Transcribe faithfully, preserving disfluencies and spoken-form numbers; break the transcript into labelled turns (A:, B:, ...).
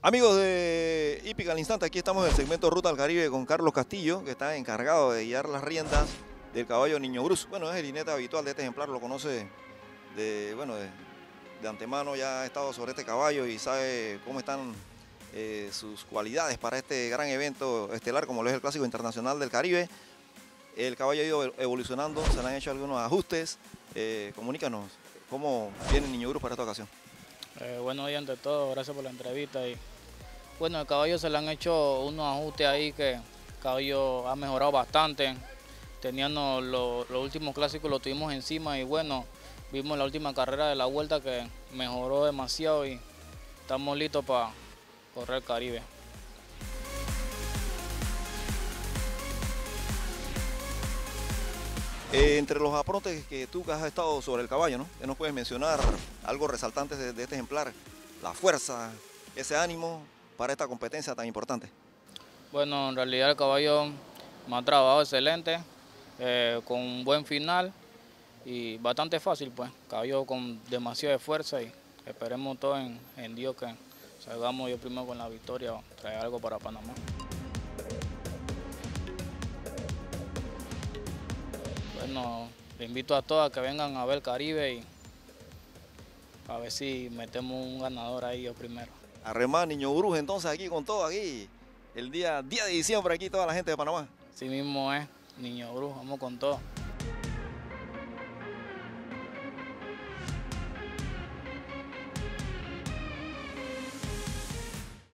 A: Amigos de Hípica al Instante, aquí estamos en el segmento Ruta al Caribe con Carlos Castillo, que está encargado de guiar las riendas del caballo Niño Bruce. Bueno, es el jinete habitual de este ejemplar, lo conoce de, bueno, de, de antemano, ya ha estado sobre este caballo y sabe cómo están eh, sus cualidades para este gran evento estelar como lo es el Clásico Internacional del Caribe. El caballo ha ido evolucionando, se le han hecho algunos ajustes. Eh, comunícanos, ¿cómo viene Niño Bruce para esta ocasión?
B: Eh, buenos días ante todo, gracias por la entrevista. Y bueno, el caballo se le han hecho unos ajustes ahí que el caballo ha mejorado bastante. Teníamos los últimos clásicos, lo tuvimos encima y bueno, vimos la última carrera de la vuelta que mejoró demasiado y estamos listos para correr el Caribe.
A: Eh, entre los aprontes que tú que has estado sobre el caballo, ¿no? ¿Qué nos puedes mencionar algo resaltante de, de este ejemplar? La fuerza, ese ánimo para esta competencia tan importante.
B: Bueno, en realidad el caballo me ha trabajado excelente, eh, con un buen final y bastante fácil, pues. Caballo con demasiada fuerza y esperemos todo en, en Dios que salgamos yo primero con la victoria o traer algo para Panamá. Bueno, le invito a todos a que vengan a ver el Caribe y a ver si metemos un ganador ahí yo primero.
A: Arremá Niño Bruce entonces aquí con todo, aquí el día, día de diciembre aquí toda la gente de Panamá.
B: Así mismo es, Niño Bruce, vamos con todo.